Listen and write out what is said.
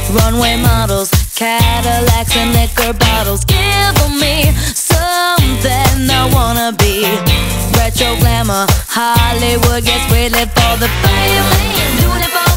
runway models, Cadillacs and liquor bottles. Give me something I wanna be. Retro glamour, Hollywood gets waited for the fame. Doing it for